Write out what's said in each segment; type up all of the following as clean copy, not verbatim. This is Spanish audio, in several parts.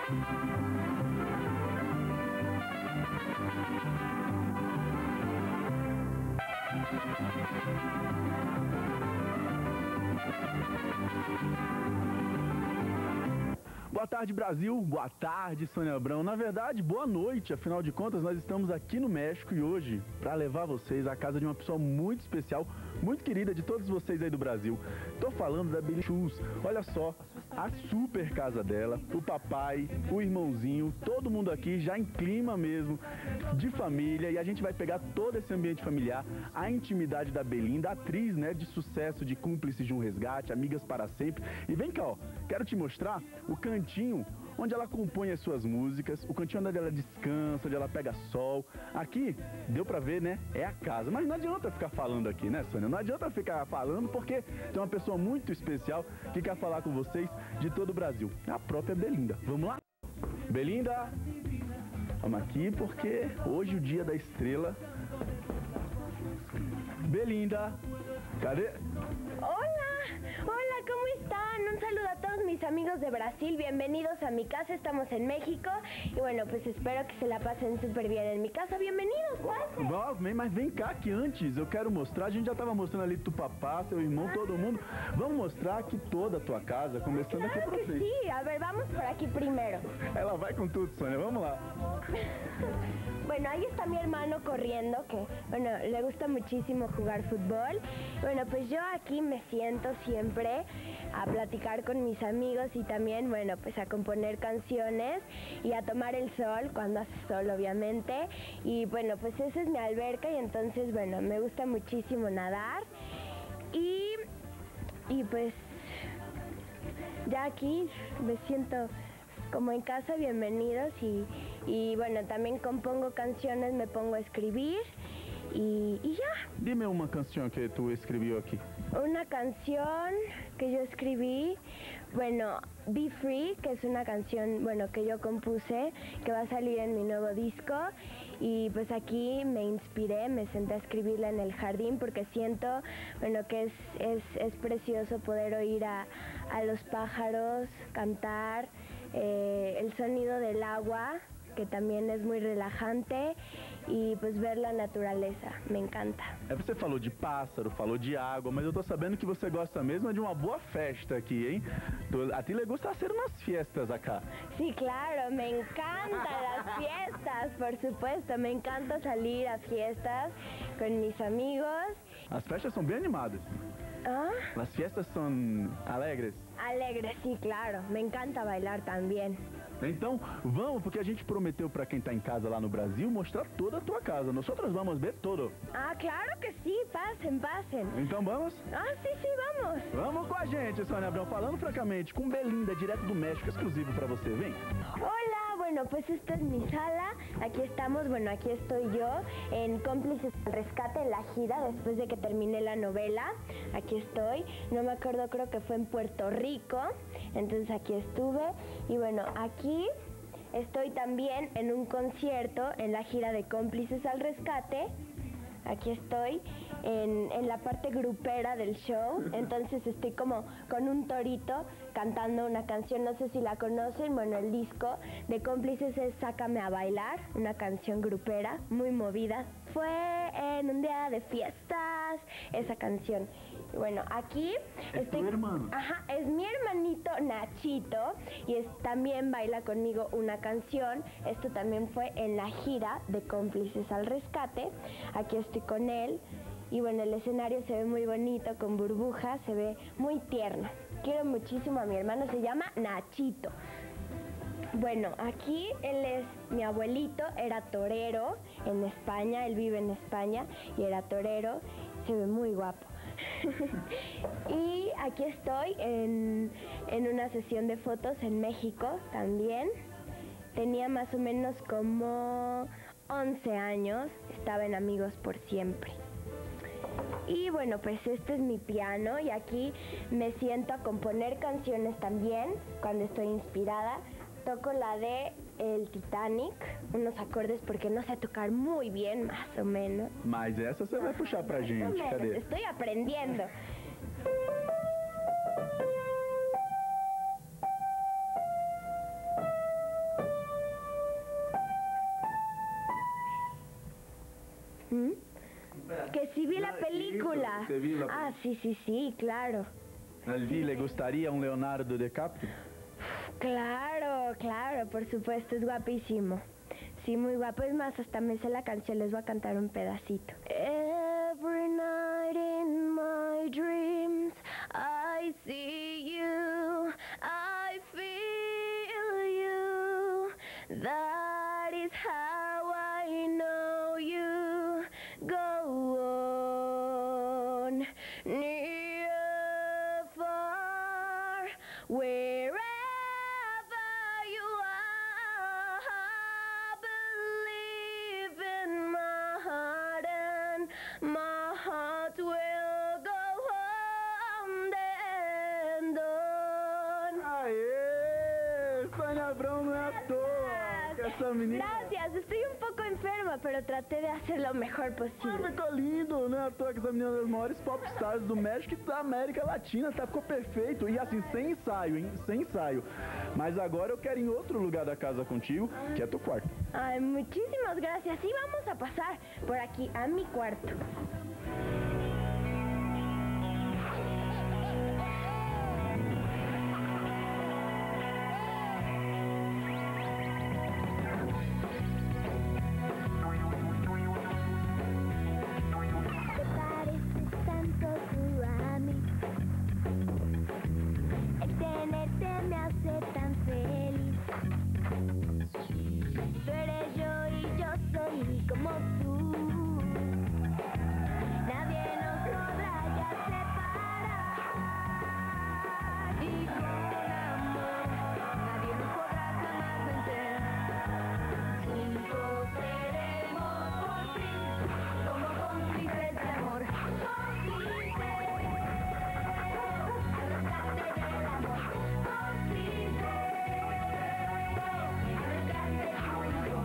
Boa tarde, Brasil. Boa tarde, Sônia Abrão. Na verdade, boa noite. Afinal de contas, nós estamos aqui no México e hoje para levar vocês à casa de uma pessoa muito especial, muito querida de todos vocês aí do Brasil. Tô falando da Beli Chus. Olha só, a super casa dela, o papai, o irmãozinho, todo mundo aqui já em clima mesmo de família, e a gente vai pegar todo esse ambiente familiar, a intimidade da Belinda, atriz, né, de sucesso, de Cúmplices de um Resgate, Amigas para Sempre. E vem cá, ó, quero te mostrar o cantinho onde ela compõe as suas músicas, o cantinho onde ela descansa, onde ela pega sol. Aqui, deu pra ver, né, é a casa. Mas não adianta ficar falando aqui, né, Sônia? Não adianta ficar falando porque tem uma pessoa muito especial que quer falar com vocês de todo o Brasil. A própria Belinda. Vamos lá? Belinda! Vamos aqui porque hoje é o dia da estrela. Belinda! Cadê? Hola, ¿cómo están? Un saludo a todos mis amigos de Brasil, bienvenidos a mi casa, estamos en México y bueno, pues espero que se la pasen súper bien en mi casa, bienvenidos, pasen. Mas vem cá que antes eu quero mostrar, a gente já estava mostrando ali tu papá, seu irmão, todo mundo. Vamos mostrar aqui toda a tua casa, começando aqui pra vocês. Sí, a ver, vamos por aquí primero. Ela vai com tudo, Sônia, vamos lá. Bueno, ahí está mi hermano corriendo, que, bueno, le gusta muchísimo jugar fútbol. Bueno, pues yo aquí me siento siempre a platicar con mis amigos y también, bueno, pues a componer canciones y a tomar el sol, cuando hace sol, obviamente. Y bueno, pues esa es mi alberca y entonces, bueno, me gusta muchísimo nadar. Y pues ya aquí me siento como en casa, bienvenidos y bueno, también compongo canciones, me pongo a escribir y ya. Dime uma canção que tu escreveu aqui. Una canción que yo escribí, bueno, Be Free, que es una canción, bueno, que yo compuse, que va a salir en mi nuevo disco. Y pues aquí me inspiré, me senté a escribirla en el jardín porque siento, bueno, que es precioso poder oír a los pájaros cantar, el sonido del agua, que também é muito relajante, e pues ver a natureza, me encanta. Você falou de pássaro, falou de água, mas eu tô sabendo que você gosta mesmo de uma boa festa aqui, hein? A ti le gusta hacer unas fiestas acá. Sí, claro, me encantan las fiestas, por supuesto, me encanta salir a fiestas con mis amigos. As festas são bem animadas. ¿Ah? Las fiestas são alegres. Alegres, sí, claro, me encanta bailar también. Então, vamos, porque a gente prometeu para quem tá em casa lá no Brasil mostrar toda a tua casa. Nós vamos ver todo. Ah, claro que sí, pasen, pasen. Então vamos? Ah, sí, sí, vamos. Vamos com a gente, Sônia Abrão, falando francamente com Belinda, direto do México, exclusivo para você. Vem. Hola, bueno, pues esta es mi sala. Aquí estamos, bueno, aquí estoy yo en Cómplices al Rescate, en la gira, después de que terminé la novela. Aquí estoy, no me acuerdo, creo que fue en Puerto Rico, entonces aquí estuve. Y bueno, aquí estoy también en un concierto en la gira de Cómplices al Rescate. Aquí estoy en la parte grupera del show, entonces estoy como con un torito cantando una canción, no sé si la conocen, bueno, el disco de Cómplices es Sácame a Bailar, una canción grupera, muy movida. Fue en un día de fiestas, esa canción. Y bueno, aquí estoy... ¿Es tu hermano? Ajá, es mi hermanito Nachito y también baila conmigo una canción. Esto también fue en la gira de Cómplices al Rescate. Aquí estoy con él. Y bueno, el escenario se ve muy bonito, con burbujas, se ve muy tierno. Quiero muchísimo a mi hermano, se llama Nachito. Bueno, aquí él es mi abuelito, era torero en España, él vive en España y era torero, se ve muy guapo. Y aquí estoy en una sesión de fotos en México también. Tenía más o menos como 11 años, estaba en Amigos por Siempre. Y bueno, pues este es mi piano y aquí me siento a componer canciones también cuando estoy inspirada. Toco la de El Titanic, unos acordes porque no sé tocar muy bien, más o menos. Mas essa você vai puxar pra gente, cadê? Estoy aprendiendo. sí vi la película. ¿Usted vio la película? Ah, sí, claro. ¿Y le gustaría un Leonardo DiCaprio? Claro, por supuesto, es guapísimo. Sí, muy guapo. Es más, hasta me sé la canción, les voy a cantar un pedacito. Every night in my dreams I see you, I feel you. That is how I know you. Go on, near, far, wherever you are. Believe in my heart, and my heart will go on and on. Aê! Sônia Abrão não é à toa! Que essa menina... Gracias, estoy un poco enferma, pero traté de hacer lo mejor Ah, posible. ficou lindo, não é à toa que essa menina é uma das maiores popstars do México e da América Latina, tá? Ficou perfeito. E assim, sem ensaio, hein? Sem ensaio. Mas agora eu quero ir em outro lugar da casa contigo, que é teu quarto. Ay, muchísimas gracias. Sí, vamos a pasar por aquí a mi cuarto. Te pareces tanto tú a mí. El tenerte me hace tan feliz. Tú eres yo y yo soy como tú. Nadie nos podrá ya separar. Y con amor nadie nos podrá jamás vencer. Juntos seremos por fin como cómplices de amor. Cómplices al rescate del amor. Cómplices al rescate juntos.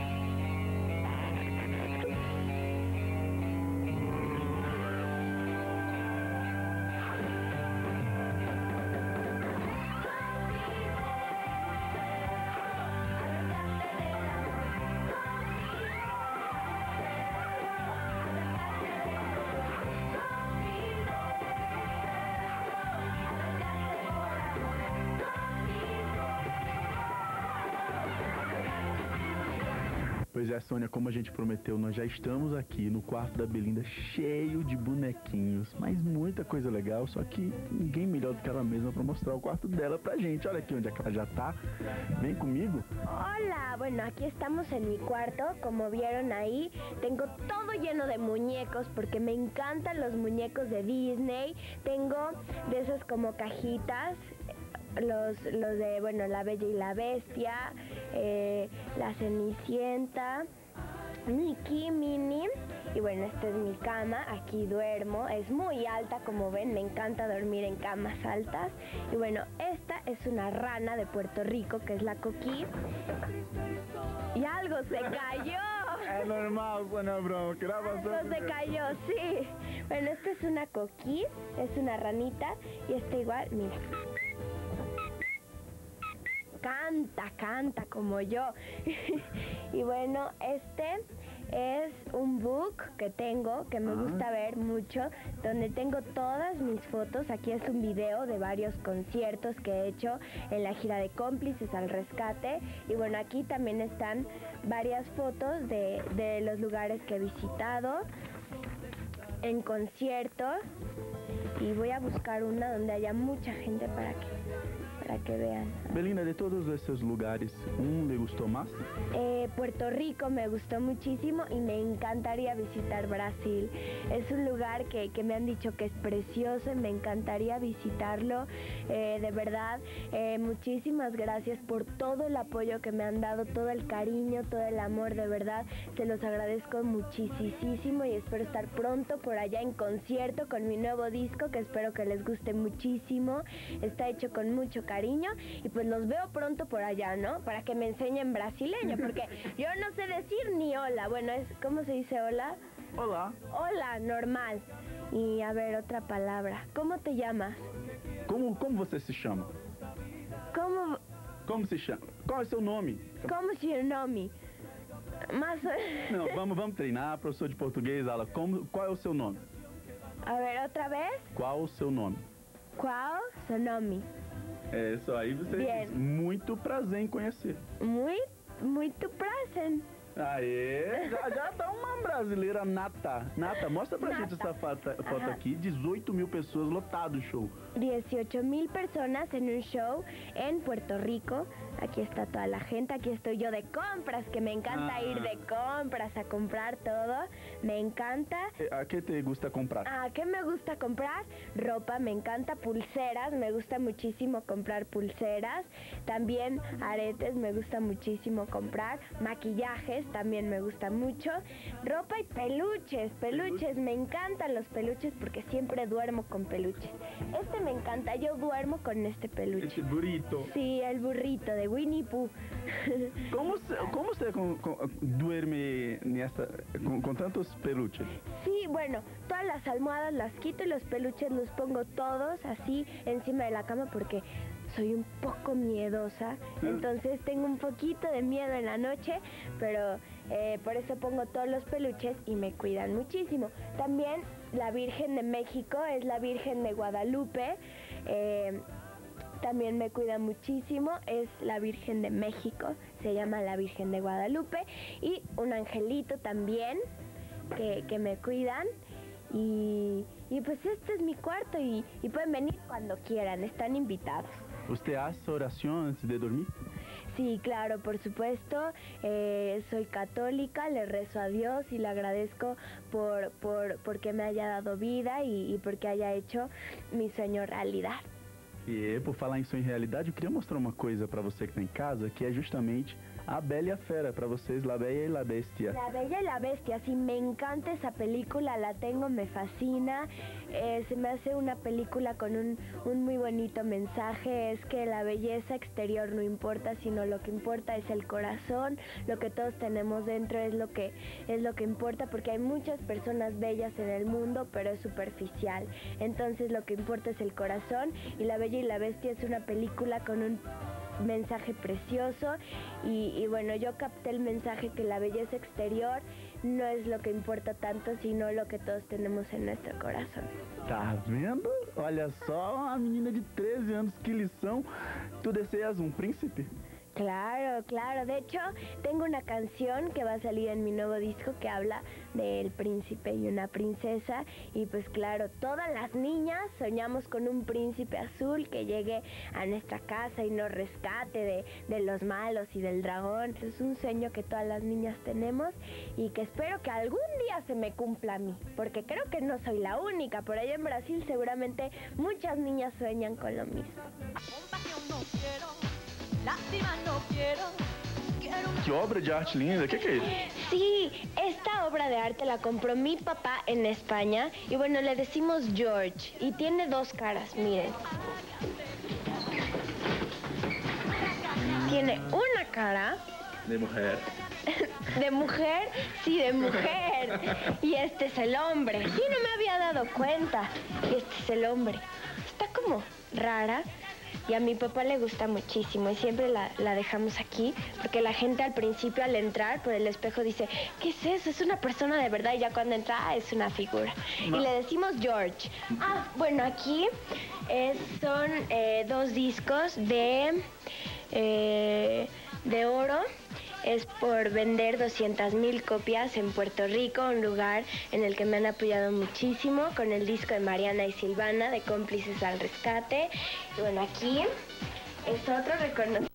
Pois é, Sônia, como a gente prometeu, nós já estamos aqui no quarto da Belinda, cheio de bonequinhos, mas muita coisa legal, só que ninguém melhor do que ela mesma para mostrar o quarto dela pra gente. Olha aqui onde é que ela já tá. Vem comigo. Hola, bueno, aquí estamos en mi cuarto, como vieron ahí, tengo todo lleno de muñecos porque me encantan los muñecos de Disney, tengo de esos como cajitas, los de, bueno, La Bella y la Bestia, La Cenicienta, Mickey, Minnie, y bueno, esta es mi cama, aquí duermo, es muy alta como ven, me encanta dormir en camas altas, y bueno, esta es una rana de Puerto Rico, que es la Coquí, y algo se cayó. É normal, Sônia Abrão, que gravação. Algo se cayó, sí. Bueno, esta es una Coquí, es una ranita, y esta igual, mira. Canta como yo. Y bueno, este es un book que tengo, que me gusta ver mucho, donde tengo todas mis fotos. Aquí es un video de varios conciertos que he hecho en la gira de Cómplices al Rescate. Y bueno, aquí también están varias fotos de los lugares que he visitado en conciertos. Y voy a buscar una donde haya mucha gente para que vean. Belinda, de todos esses lugares, le gustou mais? Puerto Rico me gustó muchísimo y me encantaría visitar Brasil. Es un lugar que me han dicho que es precioso y me encantaría visitarlo. De verdad, muchísimas gracias por todo el apoyo que me han dado, todo el cariño, todo el amor, de verdad. Se los agradezco muchísimo y espero estar pronto por allá en concierto con mi nuevo disco, que espero que les guste muchísimo. Está hecho con mucho cariño y pues los veo pronto por allá, ¿no? Para que me enseñen brasileño, porque yo no sé decir ni hola. Bueno, ¿cómo se dice hola? Olá. Hola, normal. Y a ver, otra palabra. ¿Cómo te llamas? Como você se chama? ¿Cómo Como se chama? Qual é o seu nome? se llama? Más o- Não, vamos treinar, professor de português, Ala. Qual é o seu nome? A ver, otra vez. Qual o seu nome? Qual Sonomi? É isso aí, você Bien. diz. Muito prazer em conhecer. Muito prazer. Aê, já tá uma brasileira nata. Nata, mostra pra gente essa foto Ajá. aqui. 18.000 pessoas, lotado o show. 18,000 personas en un show en Puerto Rico. Aquí está toda la gente, aquí estoy yo de compras, que me encanta ir de compras a comprar todo. Me encanta. A que te gusta comprar? ¿A qué me gusta comprar? Ropa, me encanta, pulseras, me gusta muchísimo comprar pulseras. También aretes, me gusta muchísimo comprar. Maquillajes, también me gusta mucho. Ropa y peluches, me encantan los peluches porque siempre duermo con peluches. Este me encanta, yo duermo con este peluche. Esse burrito. Sí, el burrito de Winnie Pooh. Como você duerme com tantos peluches? Sí, bueno, todas las almohadas las quito y los peluches los pongo todos así encima de la cama porque soy un poco miedosa, entonces tengo un poquito de miedo en la noche, pero por eso pongo todos los peluches y me cuidan muchísimo. También la Virgen de México es la Virgen de Guadalupe. También me cuida muchísimo, es la Virgen de México, se llama la Virgen de Guadalupe, y un angelito también que me cuidan. Y pues este es mi cuarto y pueden venir cuando quieran, están invitados. Você hace oração antes de dormir? Sí, claro, por supuesto, soy católica, le rezo a Dios y le agradezco porque me haya dado vida y porque haya hecho mi sueño realidad. E por falar em sonho e realidade, eu queria mostrar uma coisa pra você que tá em casa, que é justamente A Bella e a Fera, pra vocês, La Bella y la Bestia. La Bella y la Bestia, sí, me encanta esa película, la tengo, me fascina, se me hace una película con un muy bonito mensaje, es que la belleza exterior no importa, sino lo que importa es el corazón, lo que todos tenemos dentro es lo que importa, porque hay muchas personas bellas en el mundo, pero es superficial, entonces lo que importa es el corazón, y La Bella y la Bestia es una película con un mensaje precioso y bueno, yo capté el mensaje que la belleza exterior no es lo que importa tanto, sino lo que todos tenemos en nuestro corazón. Tá vendo? Olha só, uma menina de 13 anos, que lição. Tu deseas um príncipe? Claro, claro. De hecho, tengo una canción que va a salir en mi nuevo disco que habla del príncipe y una princesa. Y pues claro, todas las niñas soñamos con un príncipe azul que llegue a nuestra casa y nos rescate de los malos y del dragón. Es un sueño que todas las niñas tenemos y que espero que algún día se me cumpla a mí. Porque creo que no soy la única. Por allá en Brasil seguramente muchas niñas sueñan con lo mismo. Compasión no quiero, lástima no quiero, quiero Que obra de arte linda, o que é isso? Sí, esta obra de arte la compró mi papá en España y bueno, le decimos George y tiene dos caras, miren. Tiene una cara De mulher. de mujer, sí, de mujer. Y este es el hombre. Sí, no me había dado cuenta. Y este es el hombre. Está como rara. Y a mi papá le gusta muchísimo y siempre la dejamos aquí porque la gente al principio al entrar por el espejo dice, ¿qué es eso? Es una persona de verdad y ya cuando entra es una figura. No. Y le decimos George. Ah, bueno, aquí son dos discos de oro. Es por vender 200,000 copias en Puerto Rico, un lugar en el que me han apoyado muchísimo con el disco de Mariana y Silvana de Cómplices al Rescate. Y bueno, aquí es otro reconocimiento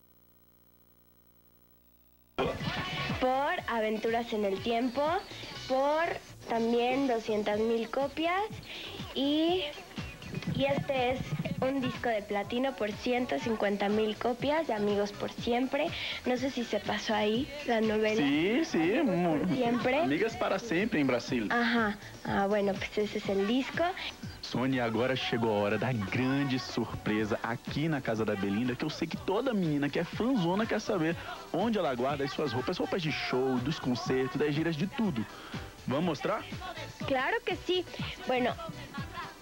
por Aventuras en el Tiempo, por también 200,000 copias y este es un disco de platino por 150,000 copias de Amigos por Siempre. No sé si se pasó ahí la novela. Sim, sim. Siempre. Amigas para sempre em Brasília. Ajá. Ah, bueno, pues ese es el disco. Sônia, agora chegou a hora da grande surpresa aqui na casa da Belinda, que eu sei que toda menina que é fãzona quer saber onde ela guarda as suas roupas de show, dos concertos, das giras, de tudo. Vamos mostrar? Claro que sí. Bueno,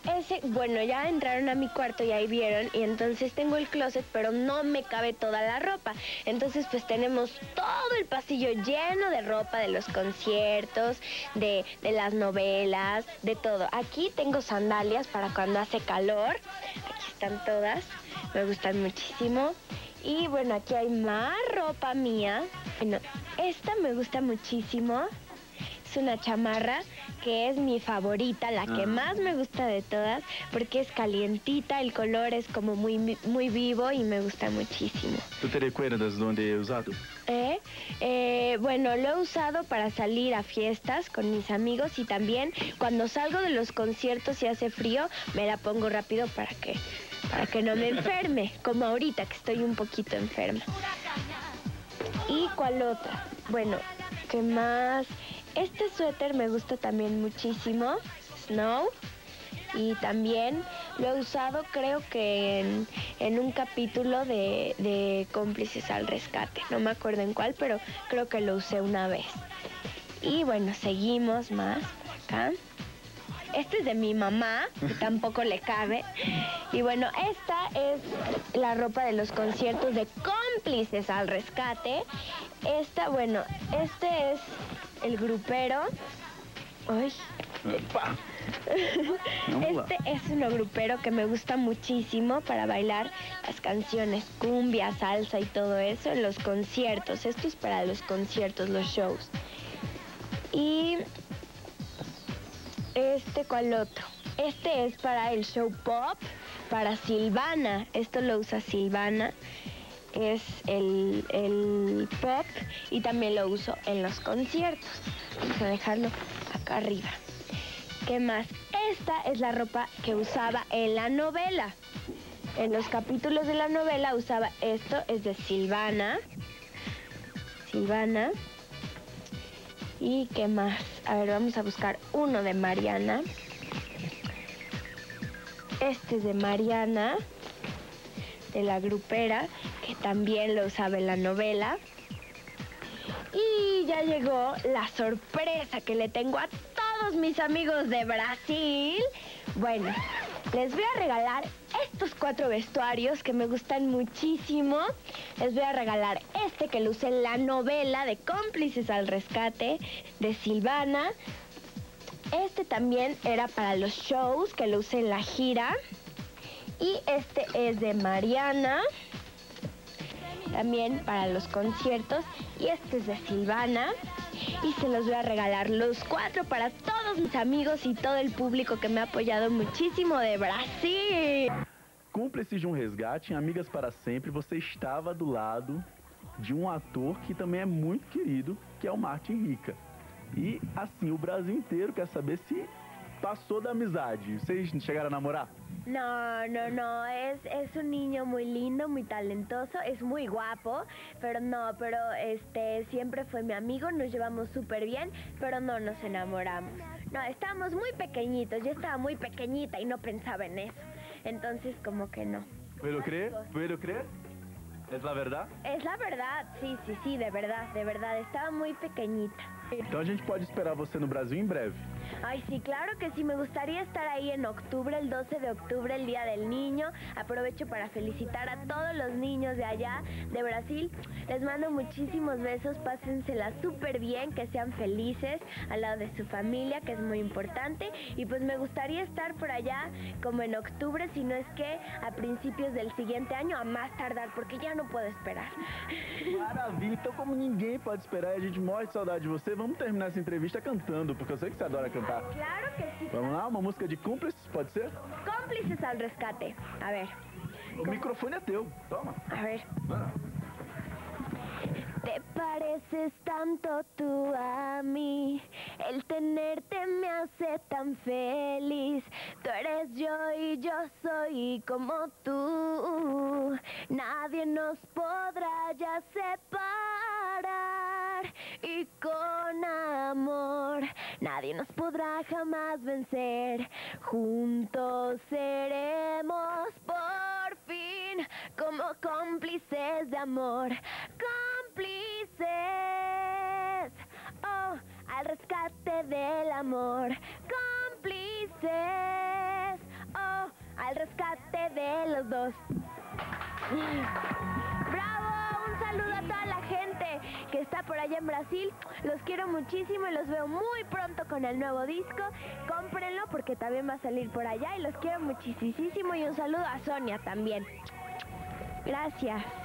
ese, bueno, ya entraron a mi cuarto y ahí vieron, y entonces tengo el closet, pero no me cabe toda la ropa. Entonces, pues tenemos todo el pasillo lleno de ropa de los conciertos, de las novelas, de todo. Aquí tengo sandalias para cuando hace calor. Aquí están todas, me gustan muchísimo. Y bueno, aquí hay más ropa mía. Bueno, esta me gusta muchísimo. Es una chamarra que es mi favorita, la que más me gusta de todas, porque es calientita, el color es como muy vivo y me gusta muchísimo. ¿Tú te recuerdas dónde he usado? Bueno, lo he usado para salir a fiestas con mis amigos y también cuando salgo de los conciertos y hace frío, me la pongo rápido para que no me enferme, como ahorita que estoy un poquito enferma. ¿Y cuál otra? Bueno, ¿qué más? Este suéter me gusta también muchísimo, Snow, y también lo he usado creo que en un capítulo de Cómplices al Rescate, no me acuerdo en cuál, pero creo que lo usé una vez. Y bueno, seguimos más por acá. Este es de mi mamá, que tampoco le cabe. Y bueno, esta es la ropa de los conciertos de Cómplices al Rescate. Esta, bueno, este es el grupero. Ay. Este es un grupero que me gusta muchísimo para bailar las canciones cumbia, salsa y todo eso en los conciertos. Esto es para los conciertos, los shows. Y ¿cuál otro? Este es para el show pop, para Silvana. Esto lo usa Silvana. Es el pop y también lo uso en los conciertos. Vamos a dejarlo acá arriba. ¿Qué más? Esta es la ropa que usaba en la novela. En los capítulos de la novela usaba esto, es de Silvana. Silvana. ¿Y qué más? A ver, vamos a buscar uno de Mariana. Este es de Mariana, de la grupera, que también lo usaba en la novela. Y ya llegó la sorpresa que le tengo a todos mis amigos de Brasil. Bueno, les voy a regalar estos 4 vestuarios que me gustan muchísimo. Les voy a regalar este que lo usé en la novela de Cómplices al Rescate de Silvana. Este también era para los shows, que lo usé en la gira. Y este es de Mariana, también para los conciertos. Y este es de Silvana. Y se los voy a regalar los 4 para todos mis amigos y todo el público que me ha apoyado muchísimo de Brasil. Cúmplices de um Resgate, em Amigas para Sempre, você estava do lado de um ator que também é muito querido, que é o Martin Rica. E, assim, o Brasil inteiro quer saber se passou da amizade. Vocês chegaram a namorar? No, no, no, es un niño muy lindo, muy talentoso, es muy guapo, pero siempre fue mi amigo, nos llevamos súper bien, pero no nos enamoramos. No, estábamos muy pequeñitos, yo estaba muy pequeñita y no pensaba en eso, entonces como que no. ¿Puedo creer? ¿Puedo creer? ¿Es la verdad? Es la verdad, sí, de verdad, estaba muy pequeñita. Então a gente pode esperar você no Brasil em breve. Ay, sí, claro que sí, me gustaría estar ahí en octubre, el 12 de octubre, el Día del Niño. Aprovecho para felicitar a todos los niños de allá, de Brasil. Les mando muchísimos besos, pásensela súper bien, que sean felices al lado de su familia, que es muy importante. Y pues me gustaría estar por allá como en octubre, si no es que a principios del siguiente año, a más tardar, porque ya no puedo esperar. Maravilha, então como ninguém pode esperar e a gente morre de saudade de você, vamos terminar essa entrevista cantando, porque eu sei que você adora cantar. Claro que sí. Vamos lá, uma música de Cúmplices, pode ser? Cómplices al Rescate. A ver. O microfone é teu, toma. A ver. Ah. Te pareces tanto tú a mí, el tenerte me hace tan feliz. Tú eres yo y yo soy como tú. Nadie nos podrá ya separar. Y con amor nadie nos podrá jamás vencer. Juntos seremos por fin como cómplices de amor. Cómplices, oh, al rescate del amor. Cómplices, al rescate de los dos. ¡Bravo! Un saludo a toda la gente que está por allá en Brasil. Los quiero muchísimo y los veo muy pronto con el nuevo disco. Cómprenlo porque también va a salir por allá y los quiero muchísimo. Y un saludo a Sonia también. Gracias.